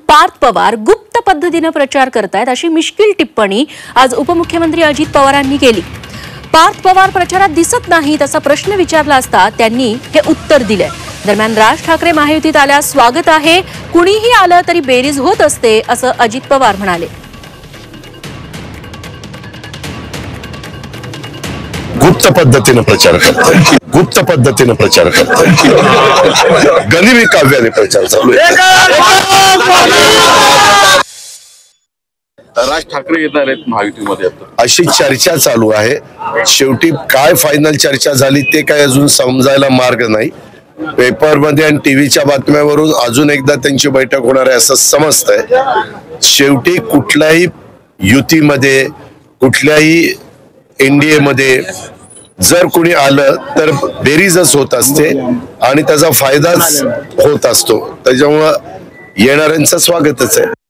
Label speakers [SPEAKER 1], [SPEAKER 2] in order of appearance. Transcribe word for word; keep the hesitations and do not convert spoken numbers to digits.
[SPEAKER 1] पार्थ पवार गुप्त पद्धतीने प्रचार करतायत अशी मिश्किल टिप्पणी आज उपमुख्यमंत्री अजित पवारांनी केली। पार्थ पवार प्रचारात दिसत नाहीत असा प्रश्न विचारला असता त्यांनी हे उत्तर दिले। दरम्यान राज ठाकरे महायुतीत आल्यास स्वागत आहे, कुणीही आलं तरी बेरीज होत असते असं अजित पवार म्हणाले।
[SPEAKER 2] गुप्त पद्धतीने प्रचार करताय गुप्त पद्धतीने प्रचार करताय गनिमी काव्याने प्रचार चालू आहे।
[SPEAKER 3] राज ठाकरे येणार आहेत महायुतीमध्ये
[SPEAKER 2] अशी चर्चा चालू आहे। शेवटी काय फायनल चर्चा झाली ते काय अजून समजायला मार्ग नाही। पेपरमध्ये आणि टीव्हीच्या बातम्यावरून अजून एकदा त्यांची बैठक होणार आहे असं समजतंय। शेवटी कुठल्याही युतीमध्ये कुठल्याही एनडीए मध्ये जर कोणी आलं तर बेरीजच होत असते आणि त्याचा फायदाच होत असतो। त्याच्यामुळं येणाऱ्यांचं स्वागतच आहे।